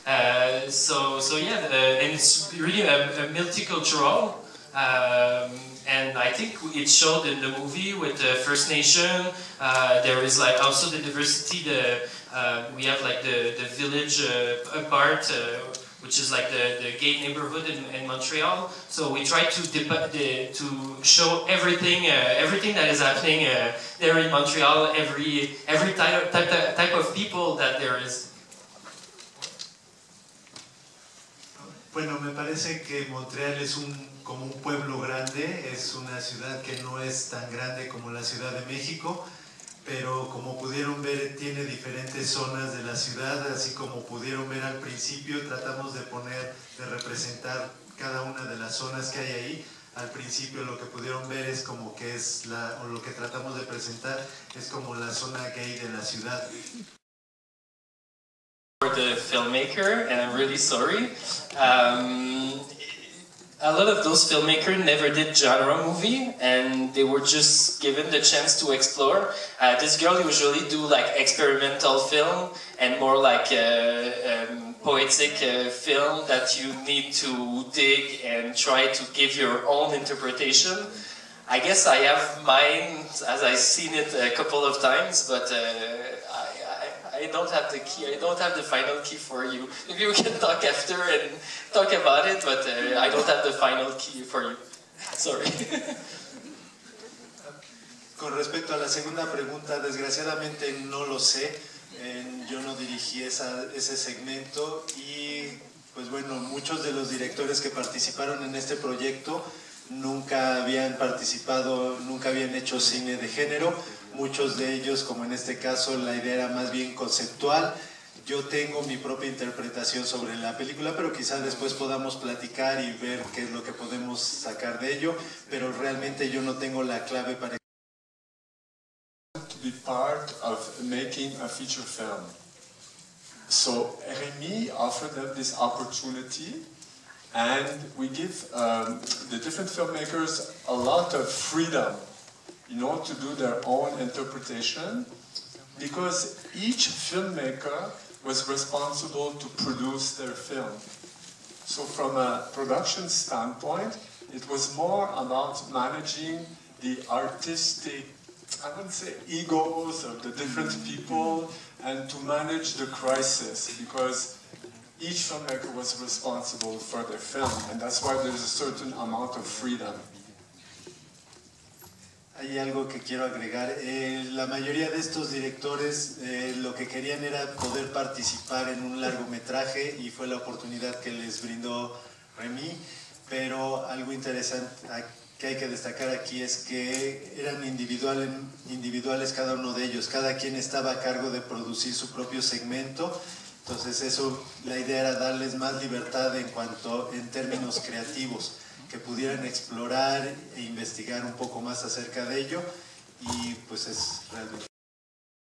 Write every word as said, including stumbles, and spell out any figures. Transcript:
Uh, so, so yeah, uh, and it's really a, a multicultural, um, and I think it showed in the movie with the First Nation. Uh, there is like also the diversity. The uh, we have like the the village uh, part, uh, which is like the the gay neighborhood in, in Montreal. So we try to the, to show everything uh, everything that is happening uh, there in Montreal. Every every type type type of people that there is. Bueno, me parece que Montreal es un, como un pueblo grande, es una ciudad que no es tan grande como la Ciudad de México, pero como pudieron ver tiene diferentes zonas de la ciudad, así como pudieron ver al principio, tratamos de poner, de representar cada una de las zonas que hay ahí. Al principio lo que pudieron ver es como que es, la, o lo que tratamos de presentar es como la zona gay de la ciudad. The filmmaker, and I'm really sorry. Um, a lot of those filmmakers never did genre movie, and they were just given the chance to explore. Uh, this girl usually do like experimental film and more like uh, um, poetic uh, film that you need to dig and try to give your own interpretation. I guess I have mine as I've seen it a couple of times, but uh, I, I don't have the key, I don't have the final key for you. Maybe we can talk after and talk about it, but uh, I don't have the final key for you. Sorry. Con respecto a la segunda pregunta, desgraciadamente no lo sé. Eh, yo no dirigí esa, ese segmento y, pues bueno, muchos de los directores que participaron en este proyecto nunca habían participado, nunca habían hecho cine de género. Muchos de ellos, como en este caso, la idea era más bien conceptual. Yo tengo mi propia interpretación sobre la película, pero quizá después podamos platicar y ver qué es lo que podemos sacar de ello, pero realmente yo no tengo la clave para... To be part of making a feature film. So Rémi offered them this opportunity, and we give um, the different filmmakers a lot of freedom, you know, to do their own interpretation, because each filmmaker was responsible to produce their film. So from a production standpoint, it was more about managing the artistic, I wouldn't say egos of the different people, and to manage the crisis, because each filmmaker was responsible for their film, and that's why there's a certain amount of freedom. Hay algo que quiero agregar. Eh, la mayoría de estos directores eh, lo que querían era poder participar en un largometraje y fue la oportunidad que les brindó Rémi, pero algo interesante que hay que destacar aquí es que eran individual, individuales cada uno de ellos, cada quien estaba a cargo de producir su propio segmento. Entonces eso, la idea era darles más libertad en cuanto, en términos creativos, que pudieran explorar e investigar un poco más acerca de ello, y pues es realmente...